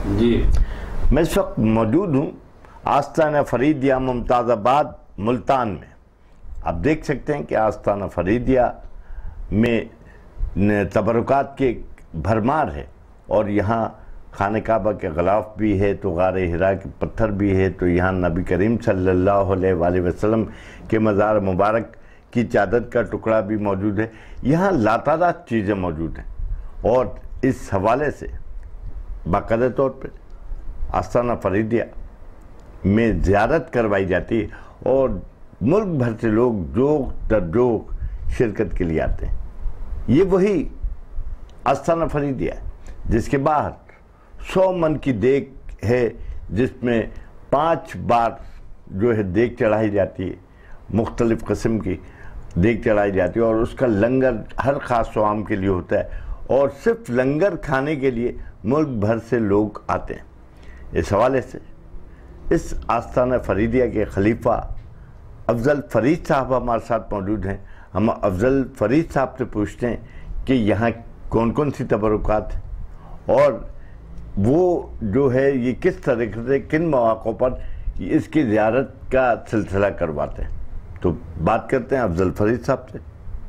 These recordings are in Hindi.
जी। मैं इस वक्त मौजूद हूँ आस्ताना फरीदिया मुमताज़ाबाद मुल्तान में। आप देख सकते हैं कि आस्ताना फरीदिया में तबरुकात के भरमार है और यहाँ खाने काबा के ग़िलाफ भी है, तो गारे हिरा के पत्थर भी है, तो यहाँ नबी करीम सल्लल्लाहु अलैहि वसल्लम के मज़ार मुबारक की चादर का टुकड़ा भी मौजूद है। यहाँ लातादाद चीज़ें मौजूद हैं और इस हवाले से बाकायदा तौर पर आस्ताना फरीदिया में ज़ियारत करवाई जाती है और मुल्क भर से लोग जोक दर जोक शिरकत के लिए आते हैं। ये वही आस्ताना फरीदिया है जिसके बाहर 100 मन की देग है, जिसमें 5 बार जो है देग चढ़ाई जाती है, मुख्तलिफ़ किस्म की देग चढ़ाई जाती है और उसका लंगर हर ख़ास स्वाम के लिए होता है और सिर्फ लंगर खाने के लिए मुल्क भर से लोग आते हैं। इस हवाले से इस आस्ताना फरीदिया के खलीफा अफजल फरीद साहब हमारे साथ मौजूद हैं। हम अफजल फरीद साहब से पूछते हैं कि यहाँ कौन कौन सी तबरुकात हैं और वो जो है ये किस तरीके से किन मौक़ों पर इसकी ज़ियारत का सिलसिला करवाते हैं। तो बात करते हैं अफजल फरीद साहब से।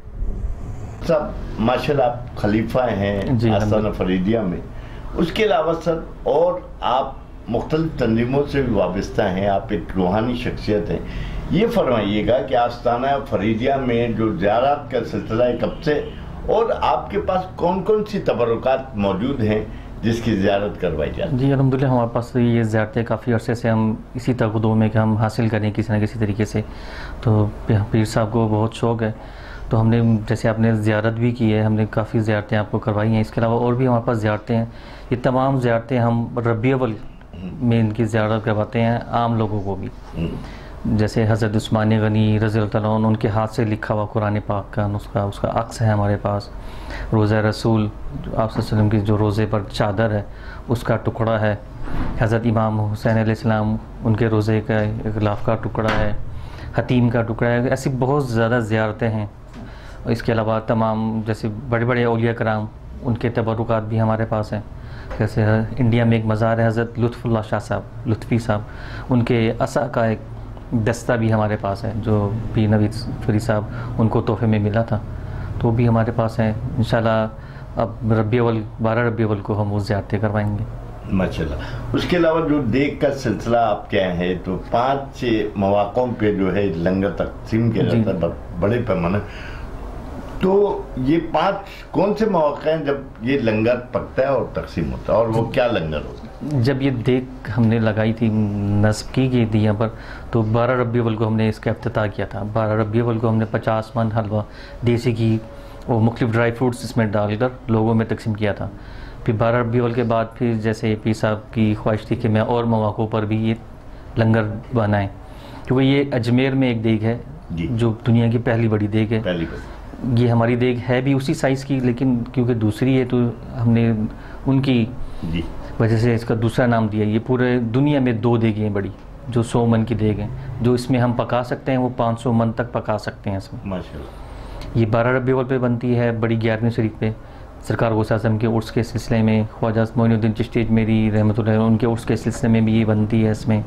साहब माशाल्लाह आप खलीफा हैं आस्ताना फरीदिया में, उसके अलावा सर और आप मुख्तलिफ तंजीमों से भी वाबस्ता हैं, आप एक रूहानी शख्सियत हैं। ये फरमाइएगा कि आस्ताना फरीदिया में जो ज़ियारत का सिलसिला है कब से और आपके पास कौन कौन सी तबरुकात मौजूद हैं जिसकी ज़ियारत करवाई जाती है? जी अल्हम्दुलिल्लाह हमारे पास ये ज़ियारतें काफ़ी अरसे से हम इसी तकदो में कि हम हासिल करें किसी न किसी तरीके से। तो पीर साहब को बहुत शौक़ है, तो हमने जैसे आपने ज़ियारत भी की है, हमने काफ़ी ज़ियारतें आपको करवाई हैं। इसके अलावा और भी हमारे पास ज़ियारतें हैं। ये तमाम ज़ियारतें हम रबी अव्वल में इनकी ज़ियारत करवाते हैं आम लोगों को भी। जैसे हज़रत उस्मान गनी रज़ी अल्लाह तआला अन्हु उनके हाथ से लिखा हुआ कुरान पाक का नुस्खा, उसका अक्स है हमारे पास। रोज़ा रसूल आप वसल्लम की जो रोज़े पर चादर है उसका टुकड़ा है। हज़रत इमाम हुसैन अलैहिस्सलाम उनके रोज़े का ग़िलाफ़ का टुकड़ा है, हतीम का टुकड़ा है। ऐसी बहुत ज़्यादा ज़ियारतें हैं। इसके अलावा तमाम जैसे बड़े बड़े औलिया कराम उनके तबरुकात भी हमारे पास हैं। जैसे इंडिया में एक मज़ार है हज़रत लुत्फ़ुल्लाह शाह साहब लुत्फ़ी साहब, उनके असा का एक दस्ता भी हमारे पास है जो पीर नवीद फरीद साहब उनको तोहफे में मिला था, तो भी हमारे पास है। इंशाल्लाह अब रबी अव्वल 12 रबी अव्वल को हम वो ज़ियारतें करवाएंगे माशाल्लाह। उसके अलावा जो देग का सिलसिला आप क्या है, तो 5 मौक़ों पे जो है लंगर तकसीम किया जाता है बड़े पैमाने, तो ये 5 कौन से मौक़े हैं जब ये लंगर पकता है और तकसीम होता है और वो क्या लंगर होता है? जब ये देग हमने लगाई थी, नस्ब की गई थी यहाँ पर, तो 12 रबी अव्वल को हमने इसका इफ्तिताह किया था। 12 रबी अव्वल को हमने 50 मन हलवा देसी घी और मुख्तलिफ ड्राई फ्रूट्स इसमें डालकर लोगों में तकसीम किया था। फिर 12 रबी अव्वल के बाद फिर जैसे पीर साहब की ख्वाहिश थी कि मैं और मौक़ों पर भी ये लंगर बनाएँ, क्योंकि ये अजमेर में एक देग है जो दुनिया की पहली बड़ी देग है। ये हमारी देग है भी उसी साइज़ की, लेकिन क्योंकि दूसरी है तो हमने उनकी वजह से इसका दूसरा नाम दिया। ये पूरे दुनिया में 2 देगें हैं बड़ी जो 100 मन की देग हैं, जो इसमें हम पका सकते हैं, वो 500 मन तक पका सकते हैं इसमें माशाल्लाह। ये 12 रबी अव्वल पे बनती है बड़ी 11वीं शरीफ पे। सरकार गौस आज़म के उर्स के सिलसिले में ख्वाजा मोइनुद्दीन चिश्ती अजमेरी रहमतुल्लाह उनके उर्स के सिलसिले में भी ये बनती है इसमें।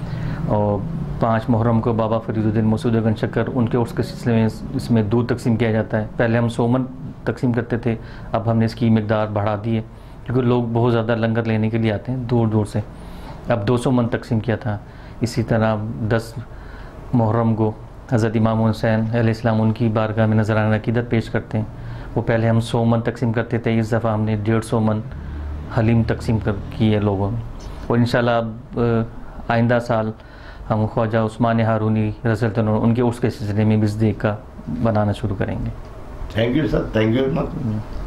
और 5 मुहर्रम को बाबा फरीदुद्दीन मसूद गंज शक्कर उनके उर्स के सिलसिले में इसमें दूध तकसीम किया जाता है। पहले हम 100 मन तकसीम करते थे, अब हमने इसकी मिकदार बढ़ा दी है क्योंकि लोग बहुत ज़्यादा लंगर लेने के लिए आते हैं दूर दूर से। अब 200 मन तकसीम किया था। इसी तरह 10 मुहर्रम को हज़रत इमाम हुसैन अलैहिस्सलाम उनकी बारगाह में नज़राना अक़ीदत पेश करते हैं। वो पहले हम 100 मन तकसीम करते थे, इस दफ़ा हमने 150 मन हलीम तकसीम की है लोगों में। और इंशाल्लाह अब आइंदा साल हम ख्वाजा उस्मान हारूनी रज़ी अल्लाह अन्हु उनके उर्स के सिलसिले में भी इस देग का बनाना शुरू करेंगे। Thank you sir, thank you very much.